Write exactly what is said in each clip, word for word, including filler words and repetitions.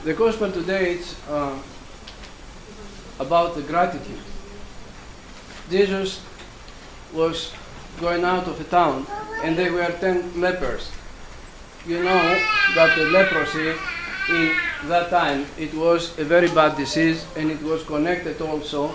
The gospel today is uh, about the gratitude. Jesus was going out of a town, and there were ten lepers. You know that the leprosy in that time, it was a very bad disease, and it was connected also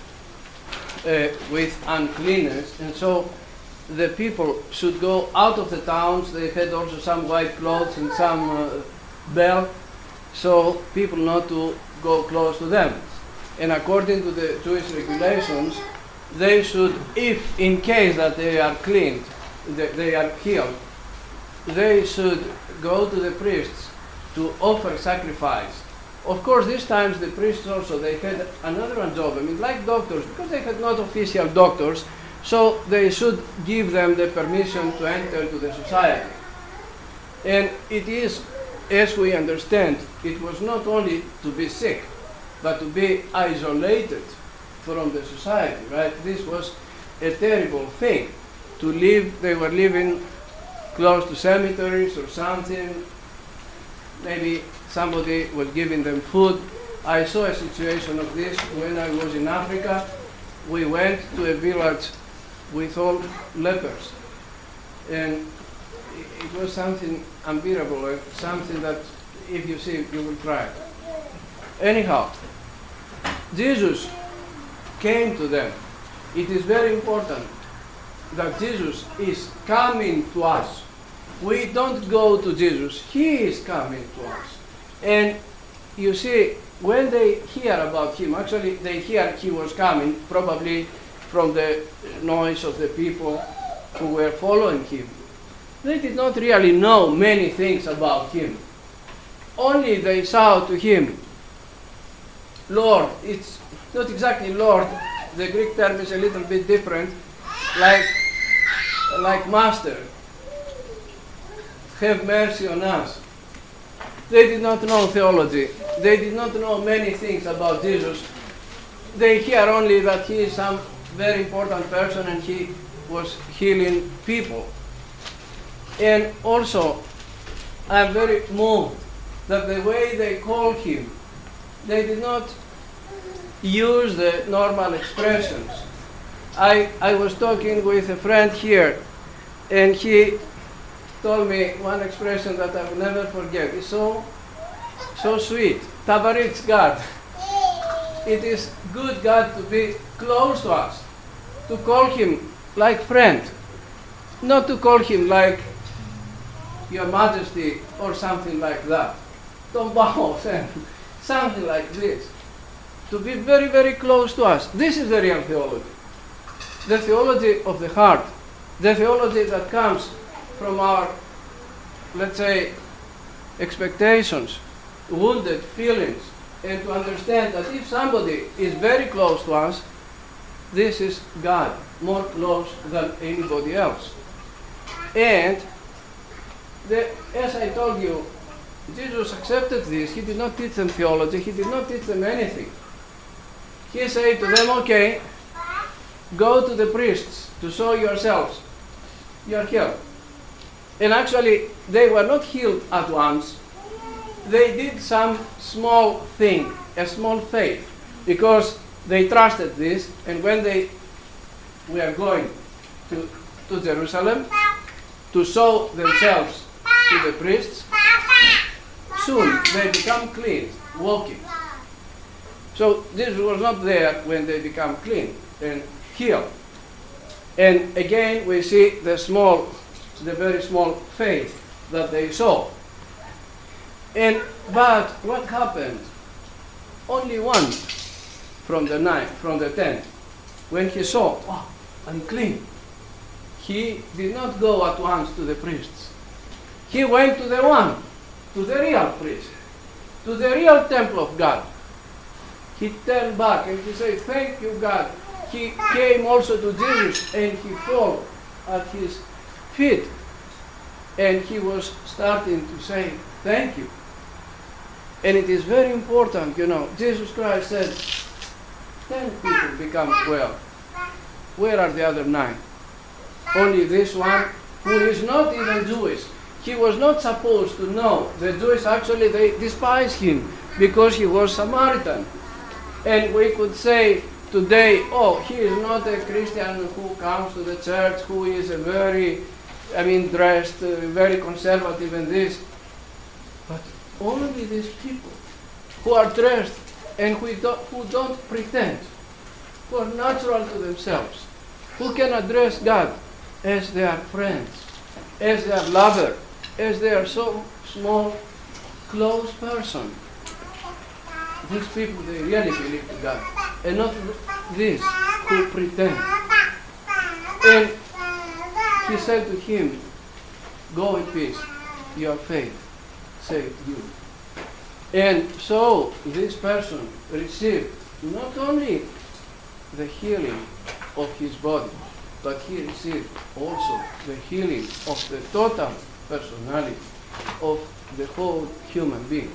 uh, with uncleanness. And so the people should go out of the towns. They had also some white clothes and some uh, belt, so people not to go close to them. And according to the Jewish regulations, they should, if in case that they are cleaned, they, they are healed, they should go to the priests to offer sacrifice. Of course, these times the priests also, they had another one job, I mean, like doctors, because they had not official doctors, so they should give them the permission to enter to the society. And it is, as we understand, it was not only to be sick, but to be isolated from the society, right? This was a terrible thing. To live, they were living close to cemeteries or something. Maybe somebody was giving them food. I saw a situation of this when I was in Africa. We went to a village with all lepers. And it was something unbearable, something that if you see, you will cry. Anyhow, Jesus came to them. It is very important that Jesus is coming to us. We don't go to Jesus, He is coming to us. And you see, when they hear about Him, actually they hear He was coming, probably from the noise of the people who were following Him. They did not really know many things about Him. Only they saw to Him, Lord. It's not exactly Lord, the Greek term is a little bit different, like, like Master. Have mercy on us. They did not know theology. They did not know many things about Jesus. They hear only that He is some very important person and He was healing people. And also, I am very moved that the way they call Him, they did not use the normal expressions. I, I was talking with a friend here, and he told me one expression that I will never forget. It's so, so sweet. Tabaritz God. It is good God to be close to us, to call Him like friend, not to call Him like Your Majesty or something like that. Don't bow, something like this. To be very, very close to us. This is the real theology. The theology of the heart. The theology that comes from our, let's say, expectations, wounded feelings, and to understand that if somebody is very close to us, this is God, more close than anybody else. And the, as I told you, Jesus accepted this. He did not teach them theology. He did not teach them anything. He said to them, okay, go to the priests to show yourselves. You are healed. And actually, they were not healed at once. They did some small thing, a small faith, because they trusted this, and when they were going to, to Jerusalem to show themselves to the priests, soon they become clean, walking. So this was not there when they become clean and healed. And again, we see the small, the very small faith that they saw. And but what happened? Only one from the nine, from the ten, when he saw, oh, I'm clean, he did not go at once to the priests. He went to the one, to the real priest, to the real temple of God. He turned back and he said, thank you, God. He came also to Jesus and he fell at His feet. And he was starting to say, thank you. And it is very important, you know, Jesus Christ said, ten people become well. Where are the other nine? Only this one, who is not even Jewish. he was not supposed to know. The Jews actually, they despised him because he was Samaritan. And we could say today, oh, he is not a Christian who comes to the church, who is a very, I mean, dressed, uh, very conservative in this. But only these people who are dressed and who don't, who don't pretend, who are natural to themselves, who can address God as their friends, as their lover, as their so small, close person. These people, they really believe in God, and not these who pretend. And he said to him, go in peace, your faith saved you. And so this person received not only the healing of his body, but he received also the healing of the total personality of the whole human being.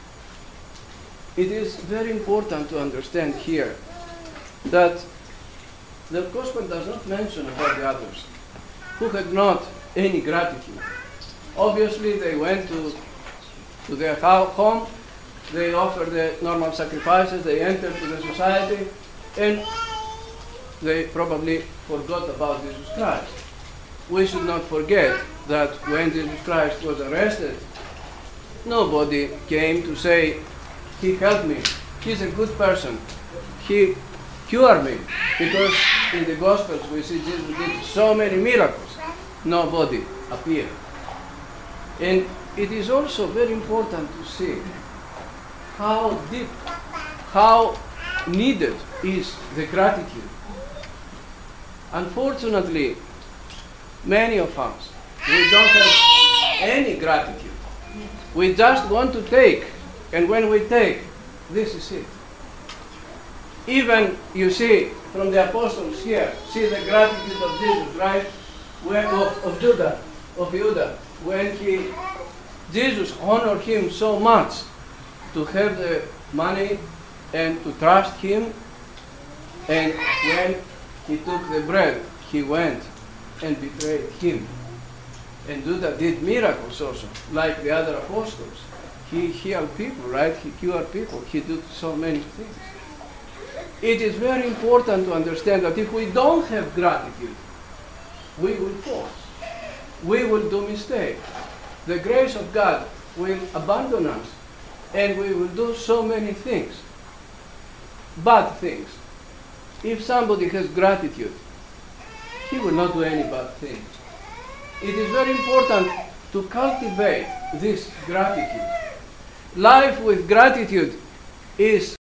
It is very important to understand here that the Gospel does not mention about the others who had not any gratitude. Obviously, they went to, to their home, they offered the normal sacrifices, they entered to the society, and they probably forgot about Jesus Christ. We should not forget that when Jesus Christ was arrested, nobody came to say, he helped me, he's a good person, he cured me. Because in the Gospels we see Jesus did so many miracles. Nobody appeared. And it is also very important to see how deep, how needed is the gratitude. Unfortunately, many of us, we don't have any gratitude. We just want to take, and when we take, this is it. Even, you see, from the apostles here, see the gratitude of Jesus, right? When, of, of Judah, of Judah, when he, Jesus honored him so much to have the money and to trust him, and when he took the bread, he went and betrayed him. And Judah did miracles also, like the other apostles. He healed people, right? He cured people. He did so many things. It is very important to understand that if we don't have gratitude, we will fall. We will do mistakes. The grace of God will abandon us, and we will do so many things, bad things. If somebody has gratitude, he will not do any bad things. It is very important to cultivate this gratitude. Life with gratitude is